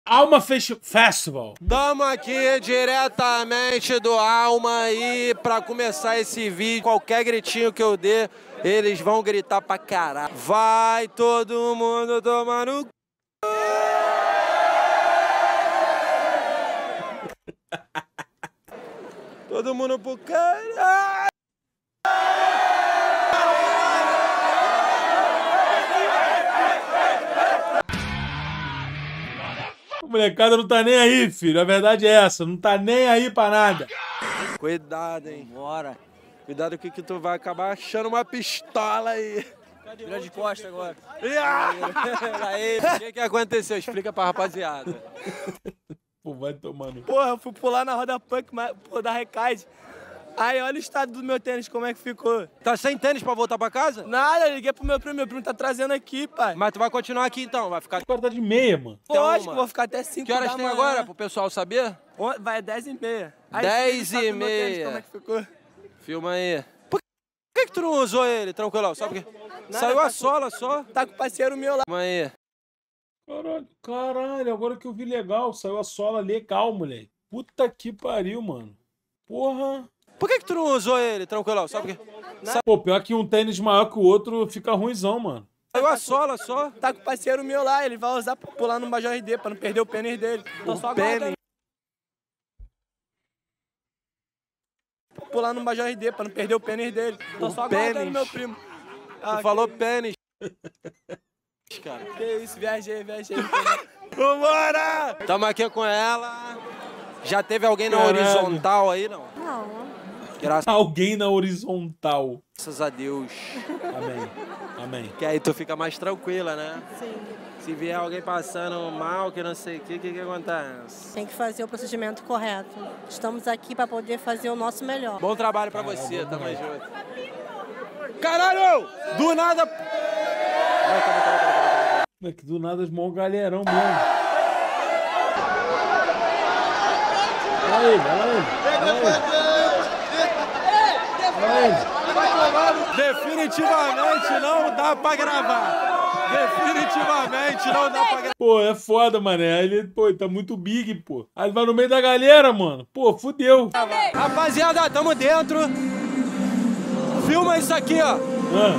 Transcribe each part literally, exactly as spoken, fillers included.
Alma Festi- Festival. Tamo aqui diretamente do Alma aí pra começar esse vídeo. Qualquer gritinho que eu dê, eles vão gritar pra caralho. Vai todo mundo tomar no c... Todo mundo pro caralho. A molecada não tá nem aí, filho. A verdade é essa. Não tá nem aí pra nada. Cuidado, hein. Bora. Cuidado que, que tu vai acabar achando uma pistola aí. Vira de costa agora. Aí, o que que aconteceu? Explica pra rapaziada. Pô, vai tomando. Porra, eu fui pular na roda punk, mas, pô, da Recaide. Aí, olha o estado do meu tênis, como é que ficou. Tá sem tênis pra voltar pra casa? Nada, eu liguei pro meu primo, meu primo tá trazendo aqui, pai. Mas tu vai continuar aqui então, vai ficar... Agora tá de meia, mano. Lógico, uma. vou ficar até cinco Que horas da tem manhã. agora, pro pessoal saber? Vai dez e meia. Aí, Dez filho, o estado e do meu tênis, meia. Como é que ficou? Filma aí. Por que que tu não usou ele, tranquilão? Só porque... Nada, Saiu tá a com- sola só. Tá com o parceiro meu lá. Filma aí. Caralho, caralho, agora que eu vi legal. Saiu a sola legal, moleque. Puta que pariu, mano. Porra. Por que que tu não usou ele, tranquilão? Só porque... Pô, pior que um tênis maior que o outro fica ruimzão, mano. Saiu a sola só. Tá com o parceiro meu lá, ele vai usar pra pular no Major R D, pra não perder o pênis dele. Tô só pênis. aguardando. Pular no Major R D, pra não perder o pênis dele. Tô O só aguardando pênis. meu primo. Ah, Tu falou pênis. Cara. Que isso, viajei, viajei. Vambora! Tamo aqui com ela. Já teve alguém na Caralho. horizontal aí, não? Não. Graças Alguém na horizontal. a Deus. Amém. Amém. Que aí tu fica mais tranquila, né? Sim. Se vier alguém passando mal, que não sei o que, o que que acontece? Tem que fazer o procedimento correto. Estamos aqui para poder fazer o nosso melhor. Bom trabalho pra você, tamo junto. Caralho! Do nada... Vai, calma, calma, calma, calma. É que do nada mó galerão mesmo. Olha ele, olha ele. Olha ele. Definitivamente não dá pra gravar. Definitivamente não dá pra gravar. Pô, é foda, mané. Ele, pô, ele tá muito big, pô. Aí ele vai no meio da galera, mano. Pô, fudeu. Rapaziada, tamo dentro. Filma isso aqui, ó. Ah.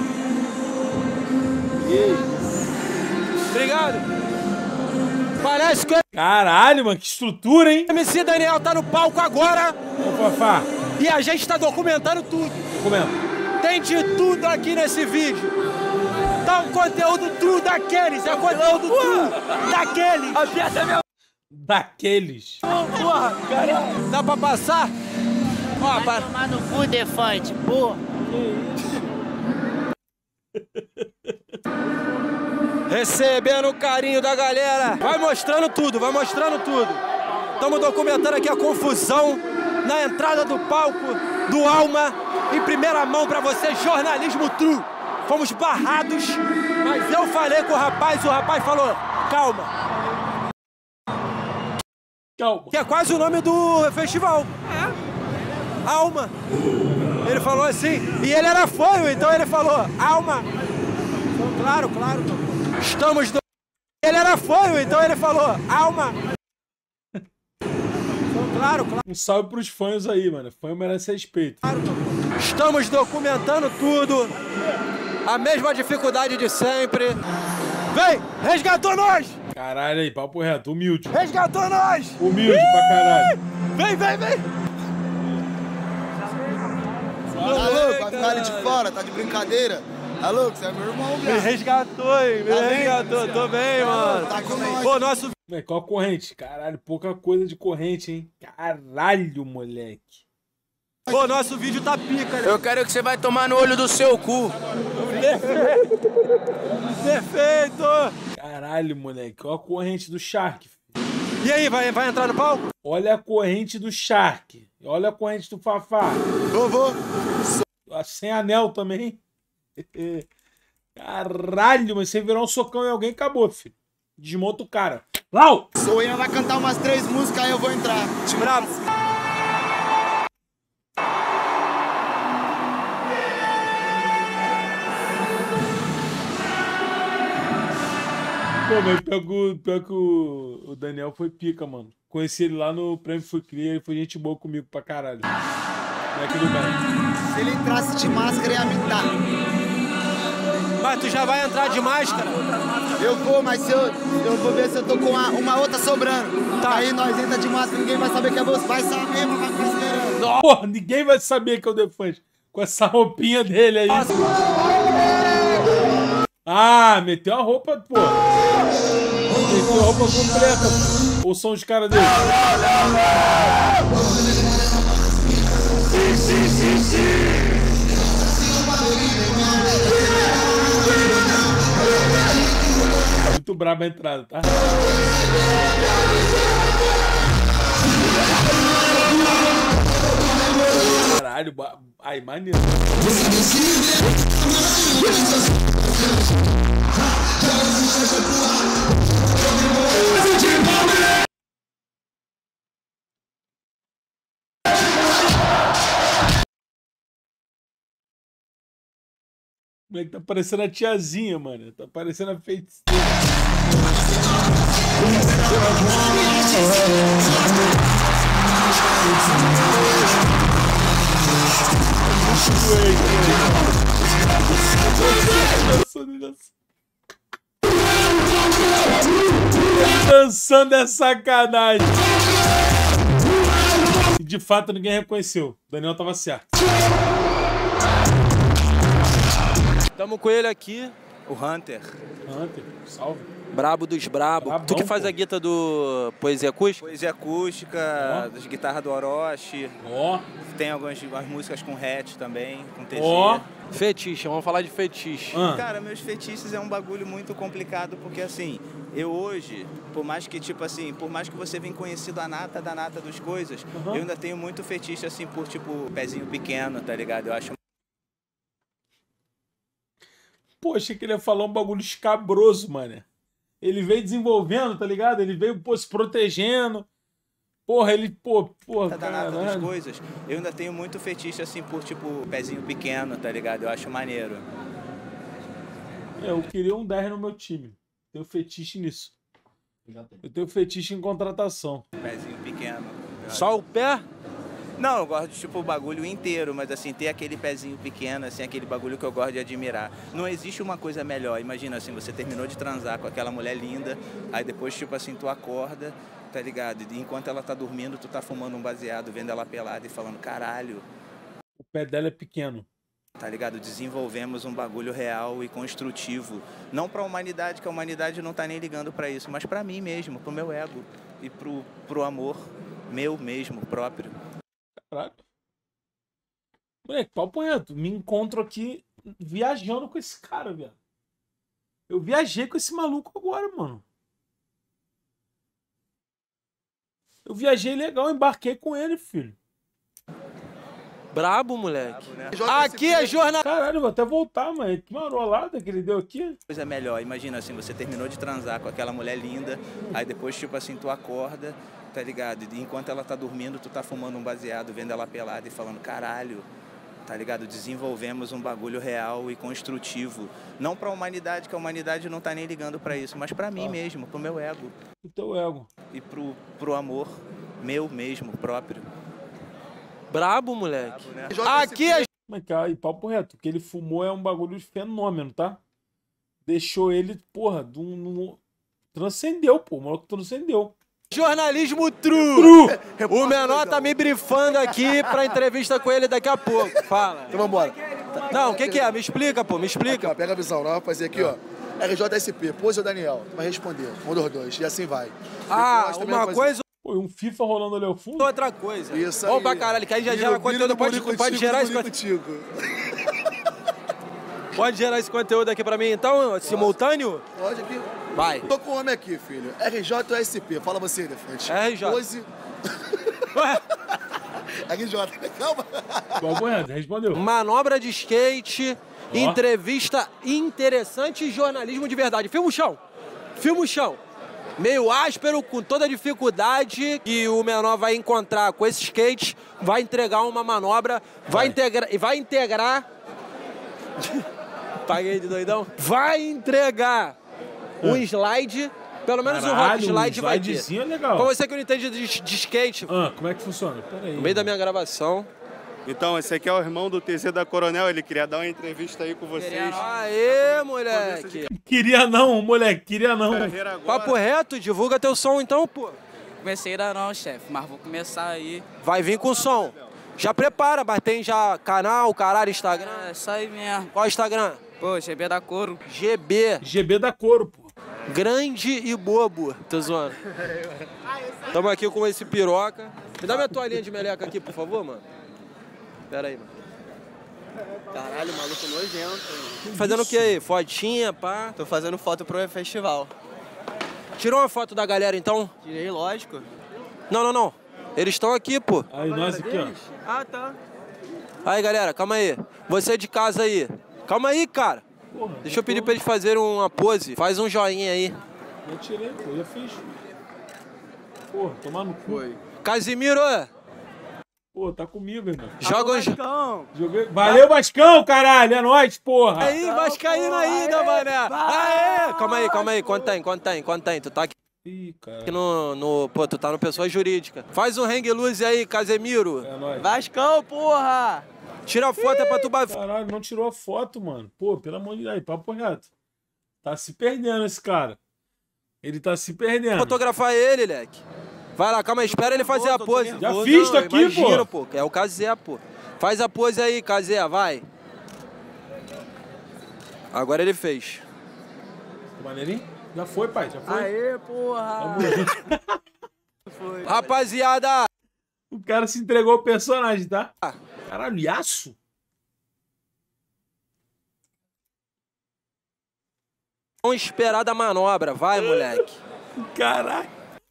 Obrigado. Parece que o Caralho, mano, que estrutura, hein? M C Daniel tá no palco agora Ô, Fafá, e a gente tá documentando tudo. comenta. Tem de tudo aqui nesse vídeo. Tá um conteúdo true daqueles, é conteúdo true daqueles. A piada é meu. Daqueles. Porra, caralho. Dá pra passar? Ó, Vai pa... tomar no cu, Defante, porra. Recebendo o carinho da galera. Vai mostrando tudo, vai mostrando tudo. Estamos documentando aqui a confusão na entrada do palco do Alma. Em primeira mão pra você, jornalismo true. Fomos barrados, mas eu falei com o rapaz e o rapaz falou, calma. Calma. Que é quase o nome do festival. É. Alma. Ele falou assim, e ele era fanho, então ele falou, Alma. Claro, claro. Estamos do... Ele era fanho, então ele falou, Alma. Claro, claro. Um salve pros fãs aí, mano. Fã merece respeito. Estamos documentando tudo. A mesma dificuldade de sempre. Vem, resgatou nós! Caralho aí, papo reto, humilde. Resgatou nós! Humilde pra caralho. Vem, vem, vem! Tá louco? Vai ficar ali de fora, tá de brincadeira? Tá louco? Você é meu irmão, Me viado. resgatou, hein? Me Tá bem? resgatou, tô bem, mano. Tá com nós. Pô, nosso É, qual a corrente? Caralho, pouca coisa de corrente, hein? Caralho, moleque. Pô, nosso vídeo tá pica, né? Eu quero que você vai tomar no olho do seu cu. Perfeito! Caralho, moleque. Olha a corrente do Shark. filho. E aí, vai, vai entrar no palco? Olha a corrente do Shark. Olha a corrente do Fafá. Vovô. Sem anel também. Caralho, mas você virar um socão em alguém, acabou, filho. Desmonta o cara. Lau! Sou Ian, vai cantar umas três músicas, aí eu vou entrar. Bravo! Pô, mas pior que, o, pior que o, o Daniel foi pica, mano. Conheci ele lá no Prêmio Fui Cria, ele foi gente boa comigo pra caralho. Moleque do bem. Se ele entrasse de máscara, ia me dar. Mas tu já vai entrar de máscara? Eu vou, mas se eu, eu vou ver se eu tô com uma, uma outra sobrando. Tá. Aí nós entra de máscara, ninguém vai saber que é você. Vai saber, mas vai ficar esperando. Porra, ninguém vai saber que é o Defante. Com essa roupinha dele aí. Nossa. Ah, meteu a roupa, pô. Meteu a roupa completa. Ou são os caras dele? Muito braba a entrada, tá? Caralho, ai, maneiro. Como é que tá parecendo a tiazinha, mano? Tá parecendo a feiticeira. Dançando é sacanagem. E de fato ninguém reconheceu. O Daniel tava certo. Tamo com ele aqui, O Hunter. Hunter, salve. brabo dos brabo. Brabão, Tu que faz pô. a guita do Poesia Acústica? Poesia acústica, das guitarras do Orochi. Ó, Tem algumas, algumas músicas com hatch também, com T G. ó. Fetiche, vamos falar de fetiche. Ah. Cara, meus fetiches é um bagulho muito complicado, porque assim, eu hoje, por mais que, tipo assim, por mais que você venha conhecido a nata da nata das coisas, Uhum. eu ainda tenho muito fetiche, assim, por, tipo, pezinho pequeno, tá ligado? Eu acho Pô, achei que ele ia falar um bagulho escabroso, mano. Ele veio desenvolvendo, tá ligado? Ele veio, pô, se protegendo. Porra, ele, pô, porra, da nata das caralho. coisas, eu ainda tenho muito fetiche, assim, por, tipo, pezinho pequeno, tá ligado? Eu acho maneiro. É, eu queria um dez no meu time. Tenho fetiche nisso. Eu tenho fetiche em contratação. Pezinho pequeno. Só o pé? Não, eu gosto de, tipo, o bagulho inteiro, mas assim, ter aquele pezinho pequeno, assim, aquele bagulho que eu gosto de admirar. Não existe uma coisa melhor. Imagina, assim, você terminou de transar com aquela mulher linda, aí depois, tipo assim, tu acorda, tá ligado? E enquanto ela tá dormindo, tu tá fumando um baseado, vendo ela pelada e falando, caralho, O pé dela é pequeno. tá ligado? Desenvolvemos um bagulho real e construtivo. Não pra humanidade, que a humanidade não tá nem ligando pra isso, mas pra mim mesmo, pro meu ego e pro, pro amor meu mesmo, próprio. Caralho. Moleque, papo reto. Me encontro aqui viajando com esse cara, velho. Eu viajei com esse maluco agora, mano. Eu viajei legal, embarquei com ele, filho. Brabo, moleque. Né? Aqui é jornal. Caralho, vou até voltar, mano. Que marolada que ele deu aqui. Coisa melhor, imagina assim, você terminou de transar com aquela mulher linda, aí depois, tipo assim, tu acorda, tá ligado? E enquanto ela tá dormindo, tu tá fumando um baseado, vendo ela pelada e falando, caralho, tá ligado? Desenvolvemos um bagulho real e construtivo. Não pra humanidade, que a humanidade não tá nem ligando pra isso, mas pra mim Ah. mesmo, pro meu ego O teu ego. e pro, pro amor meu mesmo, próprio. Brabo, moleque. Né? Aqui é Mas, cara, e papo reto. O que ele fumou é um bagulho de fenômeno, tá? Deixou ele, porra, de um, num- transcendeu, pô. O maluco transcendeu. jornalismo true. Tru! O menor tá me brifando aqui pra entrevista com ele daqui a pouco. Fala. Então vambora. Não, o que que é? Me explica, pô, me Aqui, explica. ó, pega a visão, nós vamos fazer aqui, ó. R J S P, Pose ou Daniel? Tu vai responder, um dos dois, e assim vai. Ah, Depois também uma vai fazer- coisa Pô, e um FIFA rolando ali ao fundo? ou outra coisa. Isso Bom aí. pra caralho, que aí já Vira- gera vira conteúdo, no pode, bonde pode contigo, gerar esse bonde conteúdo. contigo. Pode gerar esse conteúdo aqui pra mim, então, simultâneo? Pode aqui. Vai. Tô com o homem aqui, filho. R J ou S P? Fala você, Elefante. R J. Pose. R J, calma. Papo reto, respondeu. Manobra de skate, Ó. entrevista interessante e jornalismo de verdade. Filma o chão. Filma o chão. Meio áspero, com toda a dificuldade que o menor vai encontrar com esse skate, vai entregar uma manobra, vai, integra e vai integrar. Paguei de doidão. Vai entregar um slide, pelo menos Caralho, um rock slide um vai ter. slidezinho é legal. Pra você que não entende de, de skate, Ah, como é que funciona? Pera aí. no meio da minha gravação. Então, esse aqui é o irmão do T Z da Coronel, ele queria dar uma entrevista aí com vocês. Aê, moleque! Queria não, moleque, queria não. Carreira agora. Papo reto, divulga teu som então, pô. Comecei ainda não, chefe, mas vou começar aí. Vai vir com som. Já prepara, mas tem já canal, caralho, Instagram. É, isso aí mesmo. Qual é o Instagram? Pô, G B da Couro. G B. G B da Couro, pô. Grande e bobo. Tô zoando. Tamo aqui com esse piroca. Me dá minha toalhinha de meleca aqui, por favor, mano. Pera aí, mano. Caralho, maluco nojento. Fazendo o que aí? Fotinha, pá? Tô fazendo foto pro festival. Tirou uma foto da galera, então? Tirei, lógico. Não, não, não. Eles estão aqui, pô. Aí, nós aqui, ó. Ah, tá. Aí, galera, calma aí. Você de casa aí. Calma aí, cara. Porra, Deixa eu pedir pra eles fazerem uma pose. Faz um joinha aí. Eu tirei, pô, já fiz. Porra, tomar no cu. Casimiro, Pô, tá comigo, irmão. joga um... jo- Joguei... Valeu, Bascão, caralho, é nóis, porra. Aí, Vascaíno ainda, mané. Aê! Calma aí, calma aí. Quanto tem, quanto tem, quanto tem? Tu tá aqui Ih, cara. no, no... Pô, tu tá no Pessoa Jurídica. Faz um hang loose aí, Casemiro. É nóis. Vascão, porra! Tira a foto, é pra tu... ba- Caralho, não tirou a foto, mano. Pô, pelo amor de Deus, aí, papo reto. Tá se perdendo esse cara. Ele tá se perdendo. Fotografar ele, leque. Vai lá, calma aí, espera ele fazer a pose. Já fiz isso aqui, imagina, pô. pô. É o Casé, pô. Faz a pose aí, Casé, vai. Agora ele fez. Maneirinho? Já foi, pai, já foi. Aê, porra! Foi. Rapaziada, O cara se entregou ao personagem, tá? Caralho, Yaço? vamos esperar da manobra. Vai, moleque. Caralho.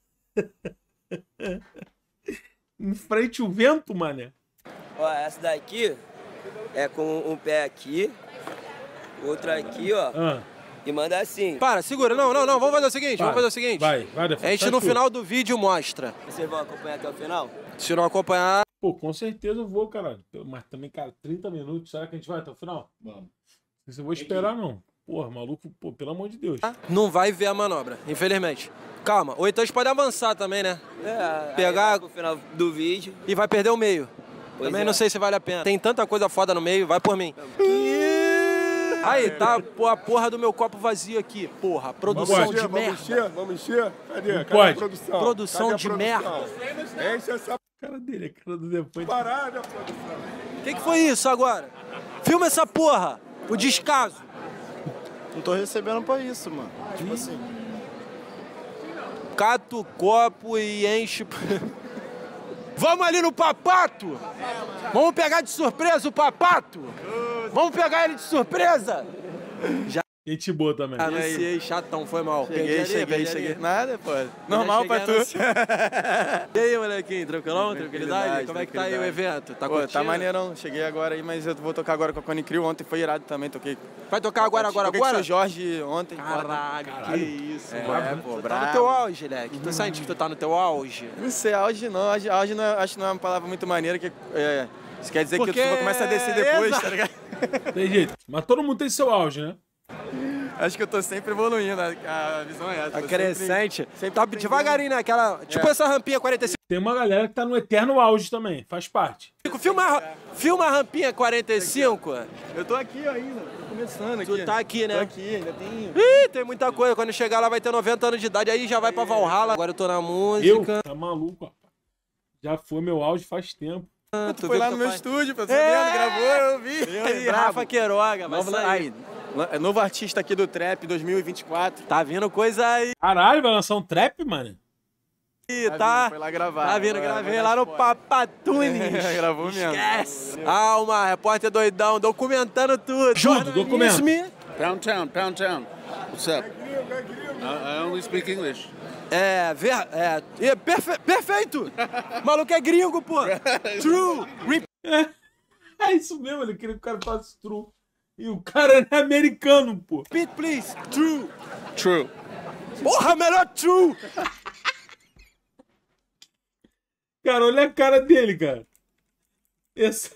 Em frente o vento, mané. Ó, essa daqui é com um pé aqui, outro aqui, ó. Ah, E manda assim. Para, segura. Não, não, não. Vamos fazer o seguinte, Para. vamos fazer o seguinte. vai, vai, A gente no final do vídeo mostra. Vocês vão acompanhar até o final? Se não acompanhar, Pô, com certeza eu vou, caralho. Mas também, cara, trinta minutos. Será que a gente vai até o final? Vamos. Não sei se eu vou esperar, não. Porra, maluco, pô, pelo amor de Deus. não vai ver a manobra, infelizmente. Calma. Ou então a gente pode avançar também, né? É, Pegar- aí vai pro final do vídeo. E vai perder o meio. Pois Também é. não sei se vale a pena. Tem tanta coisa foda no meio, vai por mim. Aí, tá pô, a porra do meu copo vazio aqui. Porra, produção Vamos de Vamos merda. encher, vamos encher. Cadê? Cadê pode. a produção? Produção Cadê a de produção? Enche essa A cara dele, a cara do depois. parada, produção. O que, que foi isso agora? Filma essa porra. O descaso. Não tô recebendo pra isso, mano. Tipo assim. Cata o copo e enche. Vamos ali no papato! Vamos pegar de surpresa o papato! Vamos pegar ele de surpresa! Gente boa também. Anunciei, chatão, foi mal. Cheguei, Perdi ali, cheguei, perdi cheguei. ali. Nada, pô. Normal pra tu. E aí, molequinho, tranquilão? Tranquilidade? Como é que tá aí o evento? Tá Pô, curtindo? tá maneirão. Cheguei agora aí, mas eu vou tocar agora com a Cone Crew. Ontem foi irado também, toquei. Vai tocar agora, agora, toquei com o agora? seu Jorge ontem. Caralho, que isso, É, mano. pô, Tu tá brabo. no teu auge, Leque. Tu sente que tu tá no teu auge? Não sei, auge não. Auge, auge não é- acho que não é uma palavra muito maneira. Que, é, isso quer dizer Porque- que tu começa a descer depois, Exato. tá ligado? Tem jeito. Mas todo mundo tem seu auge, né? Acho que eu tô sempre evoluindo. A, a visão é essa. A tô crescente. sempre- sempre Tá aprendendo. devagarinho, né? Aquela, tipo essa rampinha quarenta e cinco. Tem uma galera que tá no eterno auge também. Faz parte. Filma, a- filma a rampinha quarenta e cinco. Eu tô aqui ainda, tô começando aqui. Tu tá aqui, né? Tô aqui, ainda tem... Ih, tem muita coisa. Quando chegar lá vai ter noventa anos de idade, aí já vai pra Valhalla. Agora eu tô na Eu? música. Tá maluco, rapaz. Já foi meu auge faz tempo. Ah, Tu foi lá no meu estúdio, pra você vendo, gravou, eu vi. Aí, Brabo. Rafa Queiroga, vai Novo, sair. aí, é novo artista aqui do Trap dois mil e vinte e quatro. Tá vindo coisa aí, Caralho, vai lançar um trap, mano? tá? Foi lá gravar. Tá vindo, Vai- gravei vai lá dar no spoiler. Papatunes. Gravou mesmo. Esquece. Alma, repórter doidão, documentando tudo. Tudo, documento. Jornalismo. Pound Town, Pound Town. What's up? I, I only speak English. É, ver, é, é perfe- perfeito. O maluco é gringo, pô. True. Re- É isso mesmo, ele queria que o cara falasse true. E o cara é americano, pô. Repeat, please. True. True. Porra, melhor true. Cara, olha a cara dele, cara. Esse...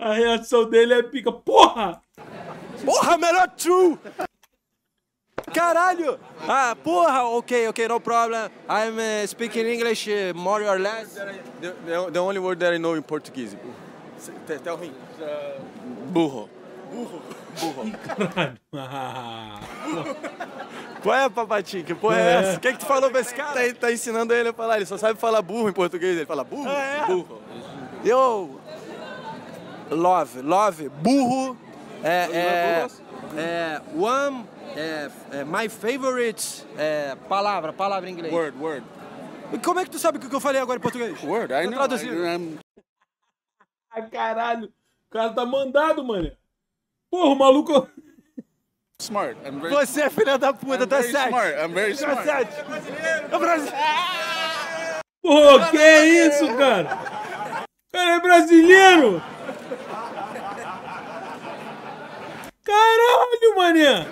A reação dele é pica. Porra! Porra, melhor true! Caralho! Ah, porra, ok, ok, no problem. I'm uh, speaking English uh, more or less. The, the, the only word that I know in Portuguese. Tell me. Burro. Burro. Burro. Caralho. Ah, Qual é, Papatinho? Que porra é, é essa? O que, que tu falou pra esse cara? Tá, tá ensinando ele a falar, ele só sabe falar burro em português. Ele fala burro, ah, é? burro. Eu... Love, love, burro. É, é, é, one, é, é, my favorite, é, palavra, palavra em inglês. Word, word. E como é que tu sabe o que eu falei agora em português? Word, I know. Traduzindo. I, Ai, caralho. O cara tá mandado, mano. Porra, o maluco... Smart. I'm very... Você é filha da puta, I'm tá very sete. smart. I'm very smart. Tá sete. É brasileiro. Pô, que é isso, cara? O cara é brasileiro. Caralho, mané.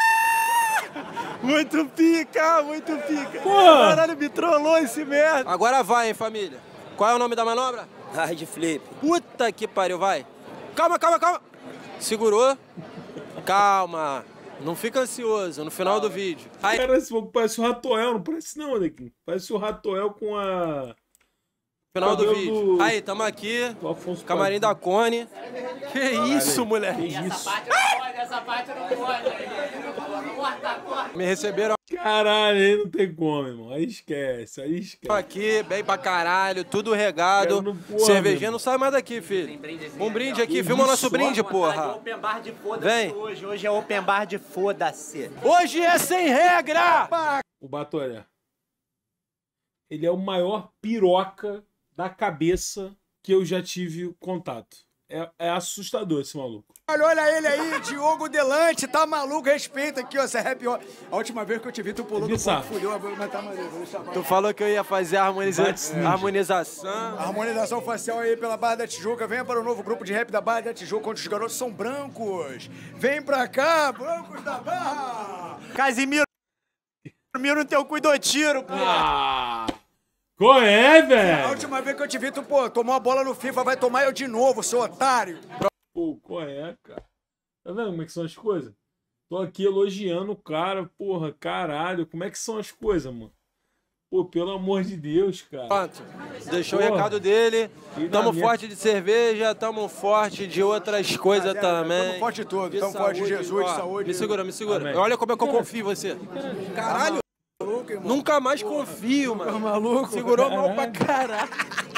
Muito pica, muito pica. Porra. Caralho, me trollou esse merda. Agora vai, hein, família. Qual é o nome da manobra? Hard flip. Puta que pariu, vai. Calma, calma, calma. Segurou. Calma. Não fica ansioso no final do vídeo. Aí... Cara, esse fogo parece o Ratoel. Não parece não, Nequinho. Parece o Ratoel com a... Final do cabelo vídeo. do- Aí, tamo aqui. do Afonso Camarim da Cone. Que isso, moleque. Que isso? Essa parte não pode. Corta, corta. Me receberam Caralho, aí não tem como, irmão. Aí esquece, aí esquece. aqui, bem pra caralho, tudo regado. Quero no porra, Cervejinha meu não sai mais daqui, filho. Um brinde aqui, filma o nosso brinde, porra. Open bar de foda-se Vem. hoje. Hoje é open bar de foda-se. Hoje é sem regra! O Batoré. Ele é o maior piroca da cabeça que eu já tive contato. É, é assustador esse maluco. Olha, olha ele aí, Diogo Delante, tá maluco? Respeita aqui, ó, essa rap, ó. A última vez que eu te vi, tu pulou do ponto, fudeu, mas tá maneiro, vou chamar. Tu falou que eu ia fazer a harmoniza... Bate harmonização. Harmonização facial aí pela Barra da Tijuca. Venha para o novo grupo de rap da Barra da Tijuca, onde os garotos são brancos. Vem pra cá, brancos da Barra. Casimiro, miro no teu cu e dou tiro, pô. Ah, qual é, A velho? última vez que eu te vi, tu, pô, tomou a bola no FIFA, vai tomar eu de novo, seu otário. Pô, qual é, cara? Tá vendo como é que são as coisas? Tô aqui elogiando o cara, porra, caralho. Como é que são as coisas, mano? Pô, pelo amor de Deus, cara. Pronto. Deixou Porra. o recado dele. E Tamo na minha- forte de cerveja, tamo forte de outras coisas Rapaziada, também. tamo forte de tudo, De tamo forte de Jesus, de ó. saúde. Me segura, me segura. Amém. Olha como é que eu confio em você. Caralho. Maluco, irmão. Nunca mais confio, mano. Maluco. Segurou mal pra caralho.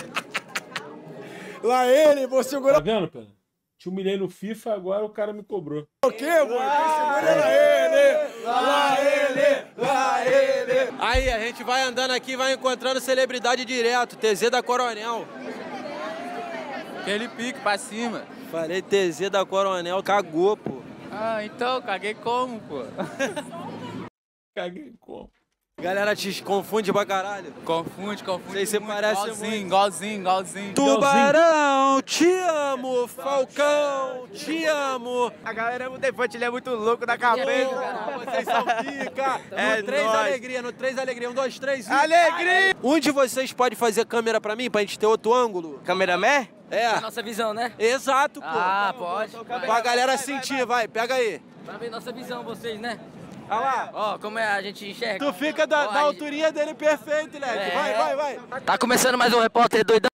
Lá ele, vou segurar Tá vendo, Pedro? Te humilhei no FIFA, agora o cara me cobrou. o quê, mano? Segura lá ele, lá ele, lá ele. Aí, a gente vai andando aqui, vai encontrando celebridade direto. T Z da Coronel. Aquele pique pra cima. Falei T Z da Coronel, cagou, pô. Ah, então, caguei como, pô? Caguei como? Galera te confunde pra caralho. Confunde, confunde. Sei, você muito. parece igualzinho, muito. igualzinho, igualzinho. Tubarão, te amo, Falcão, te amo. A galera é muito defante, ele é muito louco da cabeça. Vocês são pica. É no três nóis. alegria, no três alegria. Um, dois, três. e- Alegria! Um de vocês pode fazer câmera pra mim, pra gente ter outro ângulo? Cameraman? É. Nossa visão, né? Exato, pô. Ah, pode. Pra galera sentir, vai, pega aí. Pra ver nossa visão, vocês, né? Olha lá. Ó, como é a gente enxerga. Tu fica da, Ó, da a alturinha dele perfeito, Leque. É. Vai, vai, vai. gente- Tá começando mais um repórter doidão.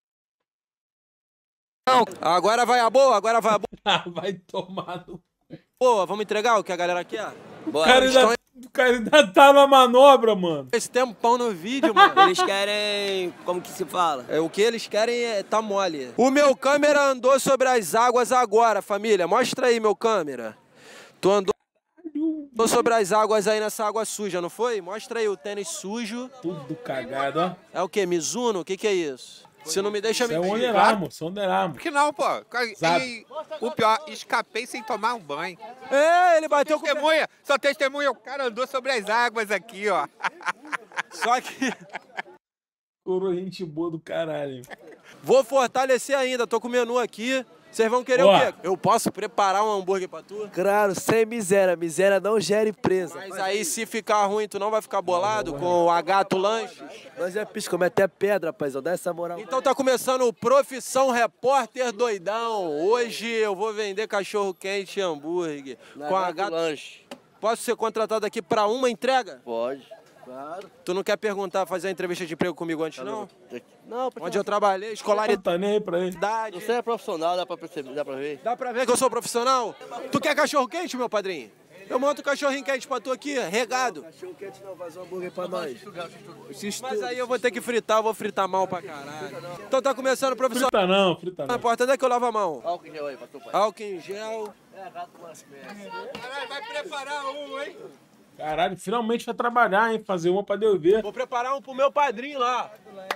Agora vai a boa, agora vai a boa. Ah, vai tomar no... Boa, vamos entregar o que a galera quer? O cara, ainda, o cara ainda tá na manobra, mano. Esse tempão no vídeo, mano. Eles querem... Como que se fala? É, o que eles querem é tá mole. O meu câmera andou sobre as águas agora, família. Mostra aí, meu câmera. Tu andou andou sobre as águas aí nessa água suja, não foi? Mostra aí o tênis sujo. Tudo cagado, ó. É o quê? Mizuno? O que que é isso? Você não me deixa Isso é um mentir. Under Armour, isso é um Under Armour. Por que não, pô? Sabe. E o pior, escapei sem tomar um banho. É, ele bateu com... Testemunha, só testemunha, o cara andou sobre as águas aqui, ó. Só que... Coroa gente boa do caralho. Vou fortalecer ainda, tô com o menu aqui. Vocês vão querer Ó. o quê? Eu posso preparar um hambúrguer pra tu? Claro, sem miséria. Miséria não gera empresa. Mas aí, se ficar ruim, tu não vai ficar bolado com o Agato Lanches? Nós é picho, come até pedra, paizão. Dá essa moral. Então tá começando o Profissão Repórter Doidão. Hoje eu vou vender cachorro-quente e hambúrguer Na com a Agato Agato. Lanche. Posso ser contratado aqui pra uma entrega? Pode. Claro. Tu não quer perguntar, fazer a entrevista de emprego comigo antes, não? Não, Onde eu trabalhei, escolaridade. Tá nem aí pra ele. Você é profissional, dá pra perceber, dá pra ver. Dá pra ver que eu sou profissional? Tu quer cachorro quente, meu padrinho? Eu monto um cachorrinho quente pra tu aqui, regado. Cachorro quente não, faz um hambúrguer pra nós. Mas aí eu vou ter que fritar, eu vou fritar mal pra caralho. Então tá começando o profissional. Frita não, frita Na não. porta, onde é que eu lavo a mão? Álcool em gel aí, pastor pai. Álcool em gel. É, gato lanche mesmo. Caralho, vai preparar um, hein? Caralho, finalmente vai trabalhar, hein? Fazer uma pra Deus ver. Vou preparar um pro meu padrinho lá.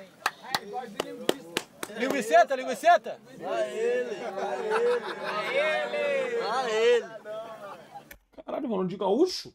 Linguiceta, linguiceta? Lá ele, lá ele. Lá ele. Caralho, mano, de gaúcho?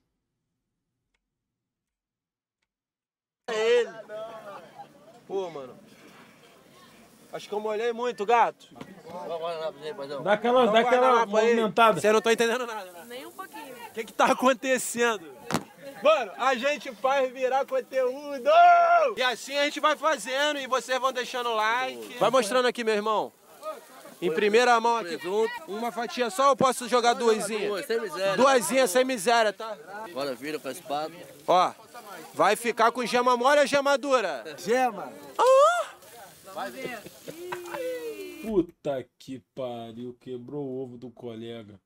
Lá ele. Pô, mano. Acho que eu molhei muito, gato. Dá aquela, dá aquela movimentada. Você não tá entendendo nada, né? Nem um pouquinho. O que que tá acontecendo? Mano, a gente faz virar conteúdo! E assim a gente vai fazendo e vocês vão deixando like. Vai mostrando aqui, meu irmão. Em primeira mão aqui. Uma fatia só ou posso jogar duasinha? Duas, sem miséria. Duasinha sem miséria, tá? Bora, vira com a espada. Ó, vai ficar com gema mole ou gema dura? Gema. Ah! Vai ver. Puta que pariu, quebrou o ovo do colega.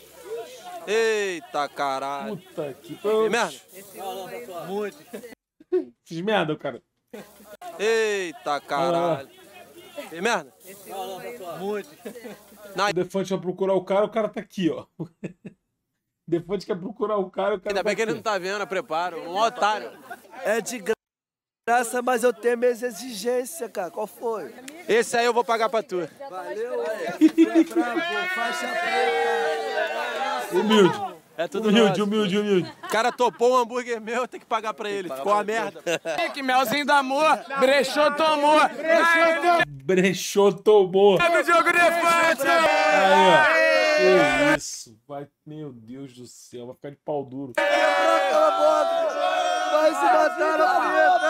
Eita, caralho. Puta que pariu. Merda? Muito. Fiz merda, cara. Eita, caralho. Fiz merda? Muito. O Defante vai procurar o cara, o cara tá aqui, ó. O Defante quer procurar o cara, o cara Ainda tá bem que ele aqui. não tá vendo, eu preparo. Um otário. É de graça, mas eu tenho minhas exigências, cara. Qual foi? Esse aí eu vou pagar pra tu. Valeu, é bravo, faixa preta. Humilde. É tudo Humilde, nosso. humilde, humilde. O cara topou um hambúrguer meu, eu tenho que pagar pra ele. Ficou uma merda. Que melzinho do amor, brechou, tomou. Brechou, tomou. É do jogo Defante. Aí, ó. Que isso. Vai, meu Deus do céu, vai ficar de pau duro. Vai se matar na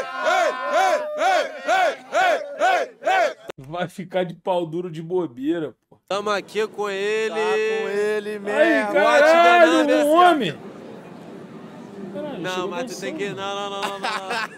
preta. Vai ficar de pau duro de bobeira, pô. Tamo aqui com ele. Tá com ele mesmo. Aí, caralho, Watch um homem. Caralho, Não, chegou mas tu tem que... dançando. Não, não, não, não,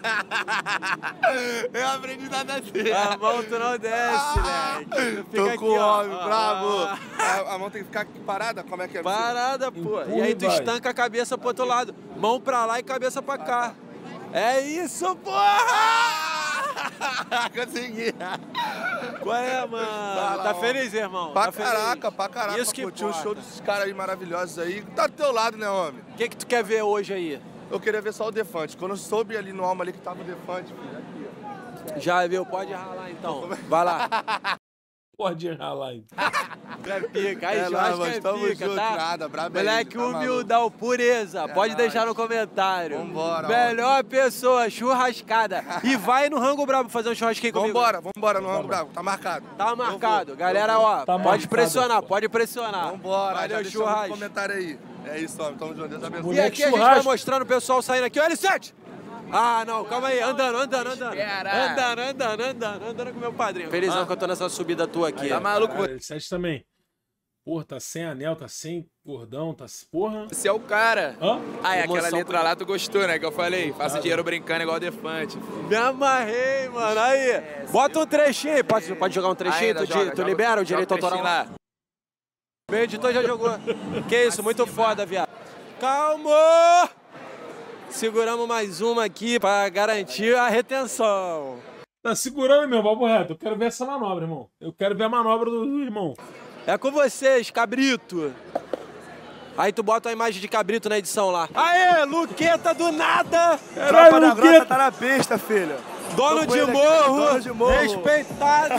não. Eu aprendi nada assim. A mão tu não desce, né? Tô Fica com aqui, o ó. homem, Ó, bravo. ó. A, a mão tem que ficar parada? Como é que é? Parada, pô. Empurra E aí e tu vai. estanca a cabeça pro outro lado. Mão pra lá e cabeça pra cá. É isso, porra! Consegui. Qual é, mano? Tá feliz, irmão? Pra Tá feliz? caraca, pra caraca. Isso que curtir o importa. show desses caras aí maravilhosos aí. Tá do teu lado, né, homem? O que que tu quer ver hoje aí? Eu queria ver só o Defante. Quando eu soube ali no alma ali que tava o Defante, filho, aqui, ó. Já viu? Pode ralar então. Vai lá. Pode errar lá, então. É pica. Aí, É, Jorge, nós que é tamo pica, junto, tá? nada, brabo é Moleque isso, tá maluco. humildão, pureza. É Pode nóis. deixar no comentário. Vambora, Melhor pessoa, churrascada. E vai no Rango Brabo fazer um churrasquinho comigo. Vambora, vambora no Rango Bravo. Tá marcado. Tá marcado. Eu vou, Galera, eu vou. ó, Tá pode marcado. pressionar, pode pressionar. Vambora. Valeu, já deixa no churrasco. comentário aí. É isso, homem. Tamo junto. Deus abençoe. E Moleque aqui a gente vai churrasco. mostrando o pessoal saindo aqui. Ó, L sete! Ah, não, calma aí. Andando, andando, andando. Andando, andando, andando, andando com meu padrinho. Felizão que eu tô nessa subida tua aqui. Tá maluco? Cara, ele sete também. Porra, tá sem anel, tá sem cordão, tá... Porra. Esse é o cara. Hã? Ah, é aquela Emoção letra lá, tu gostou, né? Que eu falei. Faça dinheiro brincando igual o Defante. Me amarrei, mano. Aí, bota um trechinho aí. Pode, pode jogar um trechinho? Ainda tu, joga, tu joga- libera o joga direito um trechinho autoral? lá. Meu editor já jogou. Que isso, muito foda, viado. Calma! Seguramos mais uma aqui pra garantir a retenção. Tá segurando, meu, papo reto. Eu quero ver essa manobra, irmão. Eu quero ver a manobra do, do irmão. É com vocês, cabrito. Aí tu bota a imagem de cabrito na edição lá. Aê, Luqueta do nada! Tropa da Grota tá na pista, filho. Dono Tô com de ele aqui, morro, dono de morro. respeitado.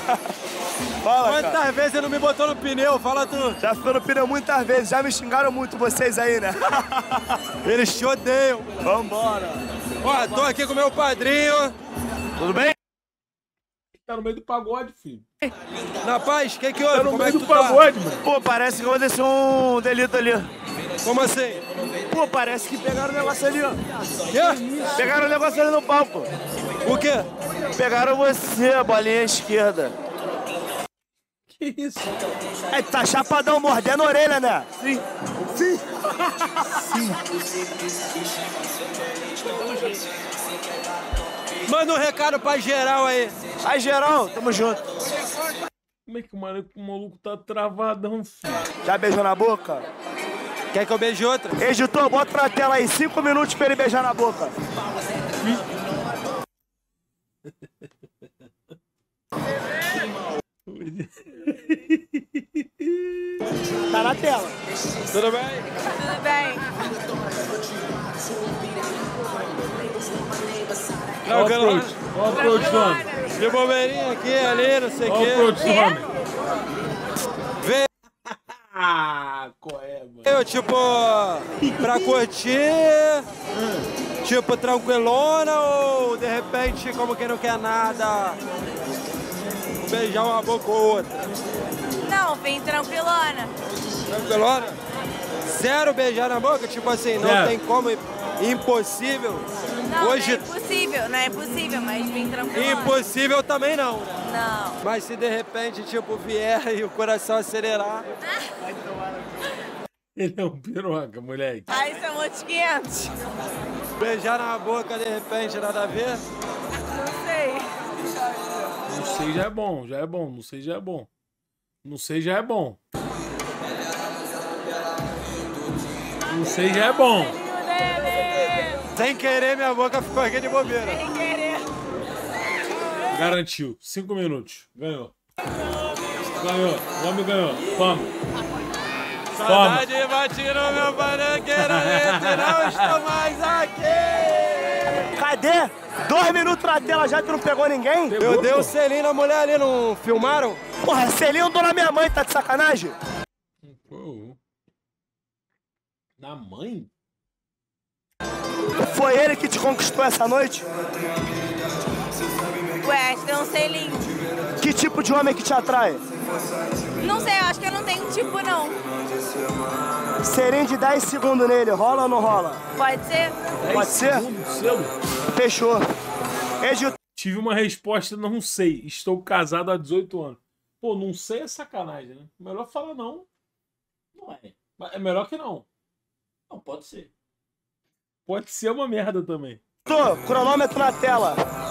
Fala, Quantas cara. vezes ele não me botou no pneu? Fala tu. Já ficou no pneu muitas vezes, já me xingaram muito vocês aí, né? Eles te odeiam. Vambora. Ó, tô aqui com meu padrinho. Tudo bem? Tá no meio do pagode, filho. Na paz, o que que houve? Tá no Como é meio que do tu tá? pagode, mano. Pô, parece que aconteceu um delito ali. Como assim? Pô, parece que pegaram o negócio ali, ó. Quê? Pegaram o negócio ali no palco. O quê? Pegaram você, a bolinha esquerda. Que isso? É, tá chapadão, mordendo a orelha, né? Sim. Sim. Manda um recado pra geral aí. Aí, geral, tamo junto. Como é que o maluco, o maluco tá travadão, filho? Já beijou na boca? Quer que eu beije outra? Editor, bota na tela aí, cinco minutos pra ele beijar na boca. Tá na tela. Tudo bem? Tudo bem. Não, Ó o quero... approach, ó o approach do homem. De bobeirinha aqui, ali, não sei o Ó o quê. approach do homem. Vê. Ah, qual é, mano? Eu, tipo, pra curtir, tipo, tranquilona ou, de repente, como quem não quer nada, beijar uma boca ou outra? Não, vim tranquilona. Tranquilona? Zero beijar na boca? Tipo assim, não Zero. tem como, impossível? Não, Hoje... não é impossível, não é impossível, mas vim tranquilona. Impossível também não, né? Não. Mas se de repente, tipo, vier e o coração acelerar... Ele é um piroca, moleque. Aí são outros quinhentos. Beijar na boca, de repente, nada a ver? Não sei. Não sei já é bom, já é bom. Não sei já é bom. Não sei já é bom. Não sei já é bom. Sem querer, minha boca ficou aqui de bobeira. Sem querer. Garantiu. Cinco minutos. Ganhou. Ganhou. O homem ganhou. Toma. Toma. Saudade bate no meu paranqueiro, não estou mais aqui! Cadê? Dois minutos na tela já, tu não pegou ninguém? Pegou, eu dei o um selinho na mulher ali, não filmaram? Porra, selinho eu dou na minha mãe, tá de sacanagem? Pô. Na mãe? Foi ele que te conquistou essa noite? Ué, tem um selinho. Que tipo de homem que te atrai? Não sei, acho que eu não tenho tipo, não. Selinho de dez segundos nele, rola ou não rola? Pode ser? Pode ser? Selo. Fechou. Editor. Tive uma resposta, não sei. Estou casado há dezoito anos. Pô, não sei é sacanagem, né? Melhor falar não. Não é. Mas é melhor que não. Não, pode ser. Pode ser uma merda também. Tô, cronômetro na tela.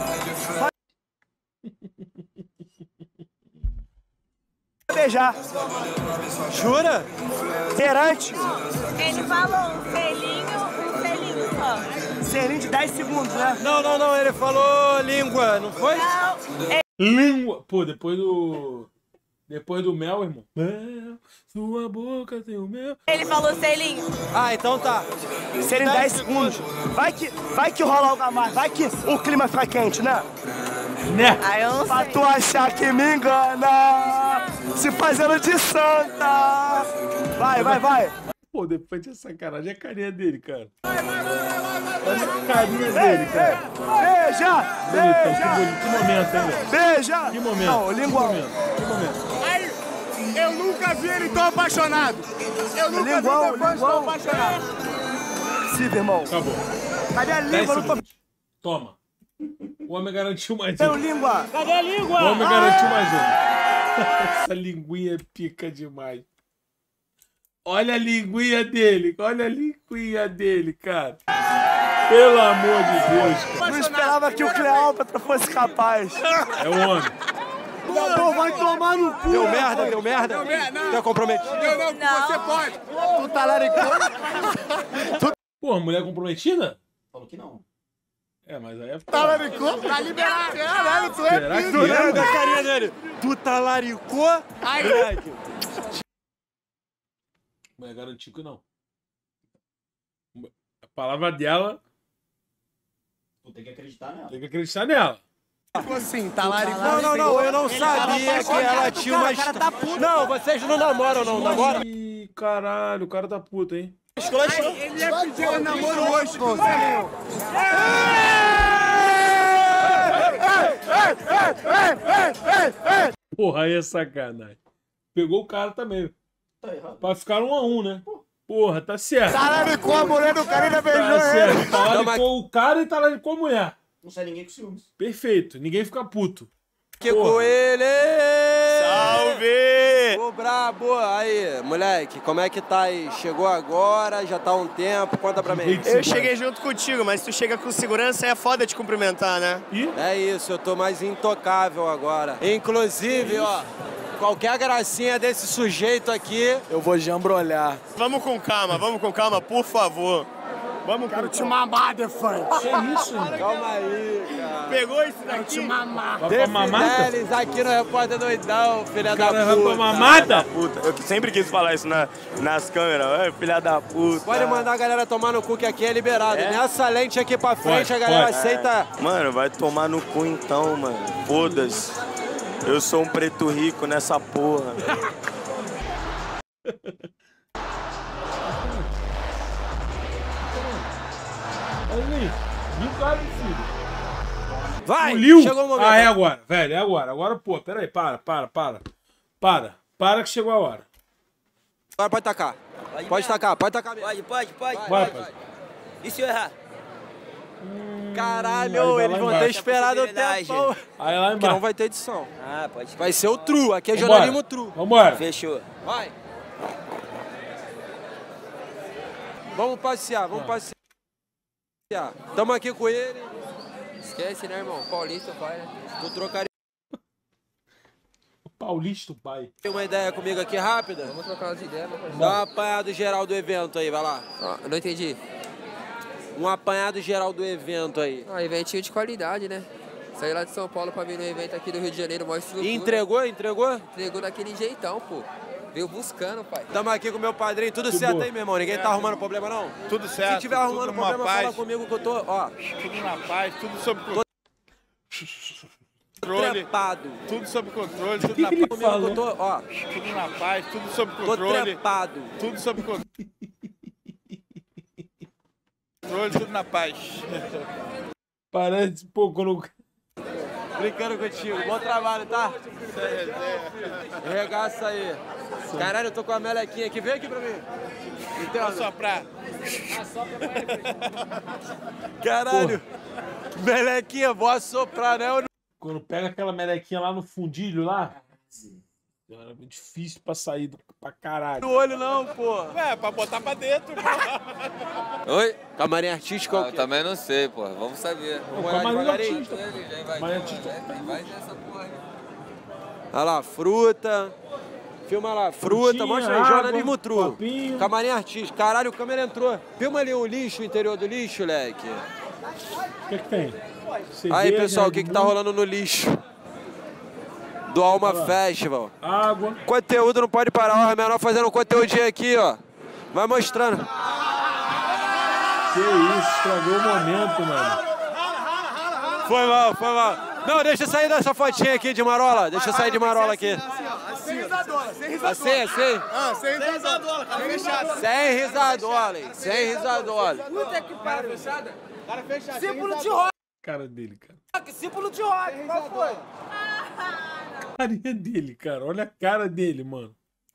Beijar. Jura? Perante. Ele falou um selinho, um selinho só. Selinho de dez segundos, né? Não, não, não, ele falou língua, não foi? Não. Língua. Pô, depois do... Depois do mel, irmão. Mel, sua boca tem o mel. Ele falou selinho. Ah, então tá. Selinho dez segundos. Vai que, vai que rola algo a mais. Vai que o clima fica quente, né? Né? Ah, eu não pra sei. tu achar que me engana, se fazendo de santa. Vai, vai, vai. Pô, depois de sacanagem, é a carinha dele, cara. Olha a carinha dele, cara. Beija! Bonito, Beija! que, bonito, que momento, hein, velho? Beija! Que momento. Não, língua. Que momento. Que momento. Aí, eu nunca vi ele tão apaixonado. Eu nunca Linguão, vi ele tão apaixonado. Sim, irmão. Acabou. Cadê a dez língua? Eu não tô... segundos. Toma. O homem garantiu mais Tem um. língua. Cadê a língua? O homem Ah, garantiu é? mais um. Essa linguinha é pica demais. Olha a linguinha dele. Olha a linguinha dele, cara. Pelo amor de Deus, cara. Não esperava que o Cleópatra fosse capaz. É o homem. Pô, vai tomar no cu. Deu merda, deu merda? Deu merda, não. Tá comprometido? Não, não, Não. você pode. Tu tá laricando. Porra, mulher comprometida? Falou que não. É, mas aí é... Tá laricou? Tá liberado. Caralho, tu é Será filho. que Tu é? lembra da carinha dele? Tu tá laricou? Moleque. Mulher garantiu que não. A palavra dela, Tu tem que acreditar nela. tem que acreditar nela. Tipo assim, tá laricou. Não, não, não, eu não sabia que ela tinha uma... Não, vocês não namoram, não, namoram? Ih, caralho, o cara tá puto, hein? Ele ia pedir ela namoro hoje. Porra, aí é sacanagem. Pegou o cara também. Tá errado. Pra ficar um a um, né? Porra, tá certo. Caralho, com a mulher do cara ainda beijou Tá certo. ele. Tá lá com o cara e tá lá com a mulher. Não sai ninguém com ciúmes. Perfeito. Ninguém fica puto. Que com ele! Salve! Ô, brabo! Aí, moleque, como é que tá aí? Chegou agora, já tá há um tempo, conta pra mim. Eu cheguei junto contigo, mas tu chega com segurança, é foda te cumprimentar, né? É isso, eu tô mais intocável agora. Inclusive, ó, qualquer gracinha desse sujeito aqui... Eu vou jambrolhar. Vamos com calma, vamos com calma, por favor. Vamos Quero te mamar, Defante. Que isso, mano? Calma aí, cara. Pegou isso daqui? Quero te mamar. Vai pra mamata? Eles aqui no Repórter Doidão, filha da Cara, vai puta. pra mamata? Puta, eu sempre quis falar isso na, nas câmeras. Ei, filha da puta. Pode mandar a galera tomar no cu que aqui é liberado. É? Nessa lente aqui pra frente Pode, a galera pode. aceita... É. Mano, vai tomar no cu então, mano. Foda-se. Eu sou um preto rico nessa porra. Aí, viu o cara, filho? Vai! Engoliu? Chegou o momento. Ah, é agora, velho, é agora. Agora, pô, peraí, para, para, para. Para, para que chegou a hora. Agora pode tacar. Pode, pode tacar, pode tacar mesmo. Pode, pode, pode. Vai, pode, pai. pode. E se eu errar? Caralho, Aí eles vai lá vão ter embaixo. esperado o Possibilidade. tempão. Aí lá Que embaixo. não vai ter edição. Ah, pode. Vai ser o true, aqui é Vambora. jornalismo true. Vambora. Fechou. Vai. Vamos passear, vamos passear. Tamo aqui com ele. Esquece, né, irmão? Paulista, pai, né? Tu trocaria Paulista, pai. uma ideia comigo aqui rápida? Vamos trocar umas ideias, meu parceiro. Dá um apanhado geral do evento aí, vai lá. Ah, não entendi. Um apanhado geral do evento aí. Ah, eventinho de qualidade, né? Saí lá de São Paulo pra vir no evento aqui do Rio de Janeiro, maior estrutura. E entregou, entregou? Entregou daquele jeitão, pô. Veio buscando, pai. Tamo aqui com o meu padrinho, tudo, Tudo certo bom. aí, meu irmão? Ninguém tá arrumando problema, não? Tudo certo. Se tiver arrumando tudo numa problema, paz, fala comigo que eu tô, ó, Tudo na paz, tudo sob controle. trepado. Tudo sob controle, tudo que na que ele paz. Comigo que falou? eu tô, ó, Tudo na paz, tudo sob tô controle. trepado. Tudo sob controle, tudo na paz. Parece, pô, quando... Brincando contigo, bom trabalho, tá? Regaça aí. Caralho, eu tô com a melequinha aqui, vem aqui pra mim. Então, soprar. Caralho, melequinha, vou assoprar, né? Quando pega aquela melequinha lá no fundilho lá... É difícil pra sair do, pra caralho. No olho não, pô. É, pra botar pra dentro, pô. Oi? Camarim artístico é o Ah, quê? também não sei, pô. Vamos saber. O Vamos olhar camarim devagarinho. artista. Já vai, Camarim artista. vai nessa porra aí. Olha lá, fruta. Filma lá, fruta, Frutinha, mostra aí, água, jornalismo true. copinho. Camarim artístico. Caralho, a câmera entrou. Filma ali o lixo, o interior do lixo, leque. O que que tem? Aí, Cerveja, pessoal, o que que tá Red Bull, rolando no lixo? Do Alma Festival. Água. Conteúdo não pode parar, o menor fazendo um conteúdinho aqui, ó. Vai mostrando. Que isso, estragou o momento, mano. Foi mal, foi mal. Não, deixa eu sair dessa fotinha aqui de marola. Deixa eu sair de marola aqui. Sem risadola, sem risadola. Assim, assim? Ah, sem risadola, cara fechado. Sem risadola, hein? Sem risadola. Puta que pariu. Fechada? Cara fechado. Símbolo de rock. Cara dele, cara. Símbolo de rock. Qual foi? Carinha dele, cara. Olha a cara dele, mano.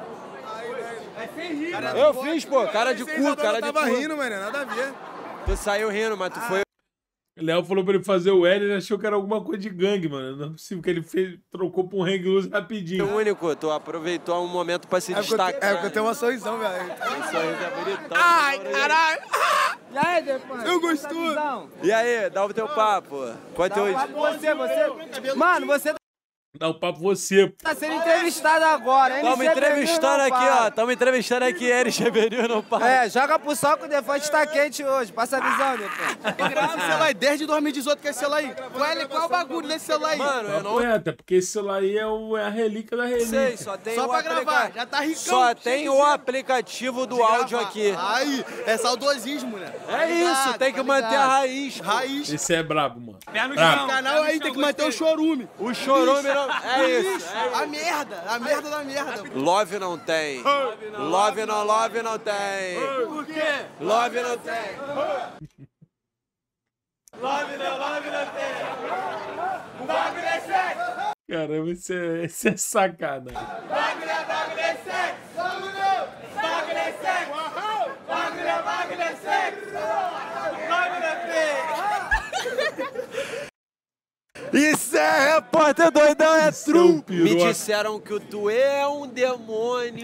É sem rir. Eu fiz, pô. Cara de cu, cara de cu. tava rindo, mano. Nada a ver. Tu saiu rindo, mas tu foi... O Léo falou pra ele fazer o L, ele achou que era alguma coisa de gangue, mano. Não é possível que ele fez, trocou pra um hang loose rapidinho. O único, tu aproveitou um momento pra se É porque eu destacar. te- é porque eu tenho uma sorrisão, velho. Esse sorriso é bonitão. Ai, caralho. E aí, depois? Eu gostou. E aí, dá o teu papo. Conteúdo. Você, você. Mano, você Dá o papo você. tá sendo entrevistado agora, hein? Estamos entrevistando aqui, ó. Estamos entrevistando aqui Eris Cheveril no palco. É, joga pro sol que o Defante tá quente hoje. Passa a visão, Defante. Tô gravando esse celular aí desde dois mil e dezoito com esse celular aí. Qual é, qual é o bagulho desse celular aí? Mano, eu Papo não reto, é porque esse celular aí é, o, é a relíquia da relíquia. sei, só tem Só o pra aplica- gravar, já tá ricão. Só tem o aplicativo do De áudio gravar. aqui. Aí, é saudosismo, né? É isso, tem que manter a raiz. pô. Raiz. Esse é brabo, mano. Pé no Brabo. chão. canal aí tem que manter o chorume. O chorume não... É isso. A merda, a merda da merda. Love não tem. Love não, love não tem. Por quê? Love não tem. Love não, love não tem. O bagulho é sexo. Caramba, isso é, isso é sacanagem. Bagulho é bagulho é sexo. Bagulho não. Bagulho é sexo. Bagulho é bagulho é sexo. Love não tem. Isso é repórter doidão, é true. piroca. Me disseram que o tu é um demônio.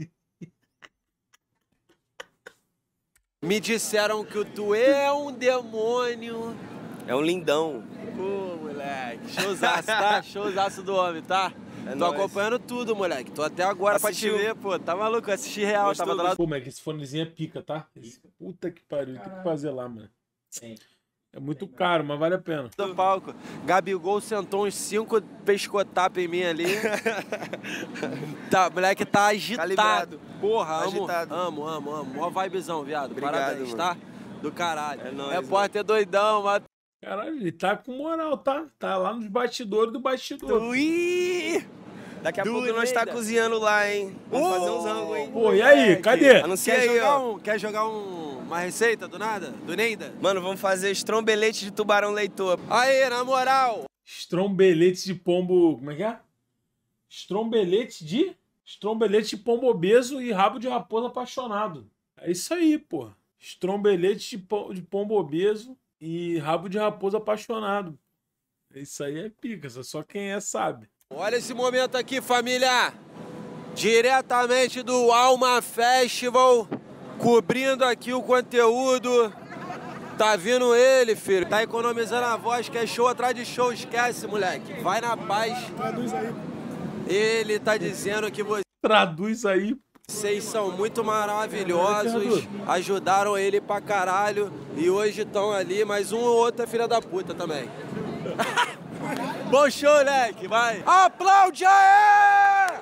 Me disseram que o tu é um demônio. É um lindão. Pô, moleque. Showzaço, tá? Showzaço do homem, tá? É Tô nóis. acompanhando tudo, moleque. Tô até agora Assistiu? pra te ver, pô. Tá maluco? Eu assisti real, Gostou tava do do- lado Pô, moleque, esse fonezinho é pica, tá? Puta que pariu, tem que fazer lá, mano. É muito caro, mas vale a pena. do palco. Gabigol sentou uns cinco pescotapas em mim ali. Tá, o moleque tá agitado. Calibrado. Porra, amo, Agitado. amo, amo, amo. Mó vibezão, viado. Obrigado, Parabéns, mano. tá? Do caralho. É nóis, Repórter é doidão, mas... Caralho, ele tá com moral, tá? Tá lá nos bastidores do bastidor. Ui! Daqui a pouco nós tá cozinhando lá, hein? Vamos fazer uns rangos, hein? Pô, e aí, cadê? Anuncia Quer aí, jogar, ó. um, quer jogar um, uma receita do nada? Do Neida? Mano, vamos fazer estrombelete de tubarão leitor. Aí, na moral. Estrombelete de pombo... Como é que é? Estrombelete de... Estrombelete de pombo obeso e rabo de raposa apaixonado. É isso aí, pô. Estrombelete de, pom- de pombo obeso e rabo de raposa apaixonado. Isso aí é pica, só quem é sabe. Olha esse momento aqui, família. Diretamente do Alma Festival, cobrindo aqui o conteúdo. Tá vindo ele, filho. Tá economizando a voz, que é show atrás de show. Esquece, moleque. Vai na paz. Traduz aí. Ele tá dizendo que você... Traduz aí. Vocês são muito maravilhosos, ajudaram ele pra caralho e hoje estão ali, mas um ou outro é filha da puta também. Bom show, moleque, vai! Aplaude aí!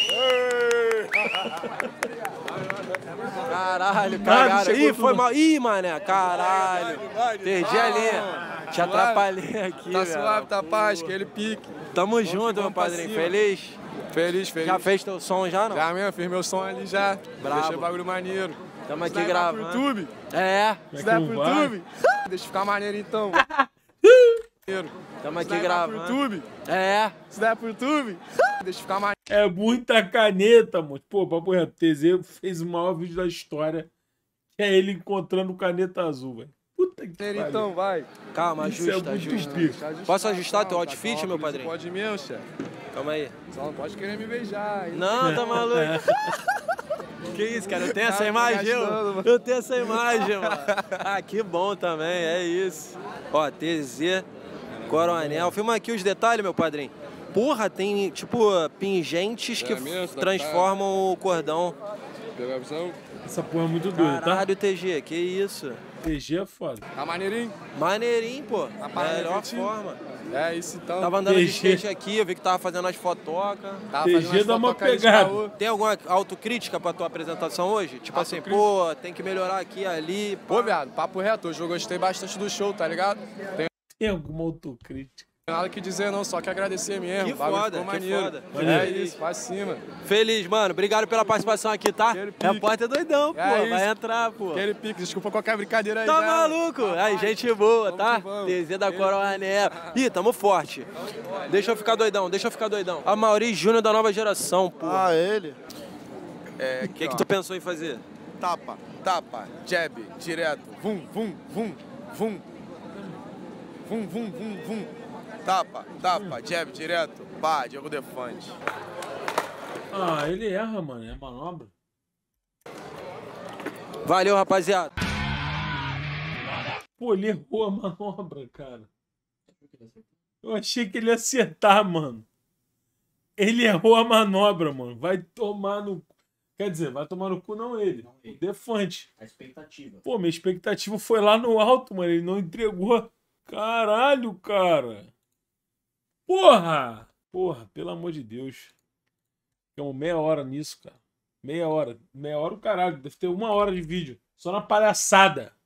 Caralho, cagaram. Ih, foi mal. Ih, mané, caralho. Perdi a linha. Te atrapalhei aqui, Tá velho. suave, tá paz, aquele pique. Tamo junto, meu padrinho. Feliz? Feliz, feliz. Já fez teu som já, não? Já mesmo, fiz meu som ali já. Brabo. Deixei o bagulho maneiro. Tamo Isso aqui daí vai gravando. pro YouTube? É. Isso daí é pro YouTube? Deixa ficar maneiro então. Maneiro. Tamo Isso aqui daí vai pro gravando. YouTube? É. Isso daí é pro YouTube? Deixa ficar maneiro. É muita caneta, mano. Pô, papo reto, T Z fez o maior vídeo da história, que é ele encontrando caneta azul, velho. Puta que pariu. Então vai. Calma, Isso é ajusta, muito ajusta. pica. Posso ajustar teu Calma, outfit, calma, meu você padrinho? Pode mesmo, chefe. Calma aí. Só não pode querer me beijar. hein? Não, tá maluco. Que isso, cara? Eu tenho essa Tá me imagem, gastando, eu, mano. eu tenho essa imagem, mano. Ah, que bom também, é isso. Ó, T Z, Coronel. Filma aqui os detalhes, meu padrinho. Porra, tem, tipo, pingentes que É mesmo? Tá- transformam o cordão. Pegou a visão? Essa porra é muito doida, tá? Caralho, T G, que isso? T G é foda. Tá maneirinho? Maneirinho, pô. parada Melhor direitinho. forma. É isso então. Tava andando de T G. skate aqui, eu vi que tava fazendo as fotocas. Tava T G fazendo umas dá uma fotoca aí de pegada. caô. Tem alguma autocrítica pra tua apresentação hoje? Tipo assim, pô, tem que melhorar aqui, ali. Pô, viado, papo reto. Hoje eu gostei bastante do show, tá ligado? Tem Tem alguma autocrítica? nada que dizer não, só que agradecer mesmo. Que O bagulho foda, ficou que maneiro. foda. É Maneiro. isso, pra cima. Feliz, mano. Obrigado pela participação aqui, tá? Repórter doidão, pô. É Vai isso. entrar, pô. Aquele pique, desculpa qualquer brincadeira aí. Tá já. maluco? Aí, gente boa, tá? T Z da Coronel. Ih, tamo forte. Deixa eu ficar doidão, deixa eu ficar doidão. A Mauri Júnior da nova geração, pô. Ah, ele? É, O que que tu pensou em fazer? Tapa, tapa, jab, direto. Vum, vum, vum, vum. Vum, vum, vum, vum. Tapa, tapa, jab, direto. Pá, Diego Defante. Ah, ele erra, mano. É manobra. Valeu, rapaziada. Pô, ele errou a manobra, cara. Eu achei que ele ia acertar, mano. Ele errou a manobra, mano. Vai tomar no... Quer dizer, vai tomar no cu não ele. O Defante. A expectativa. Pô, minha expectativa foi lá no alto, mano. Ele não entregou. Caralho, cara. Porra! Porra, pelo amor de Deus. Ficamos meia hora nisso, cara. Meia hora. Meia hora o caralho. Deve ter uma hora de vídeo. Só na palhaçada.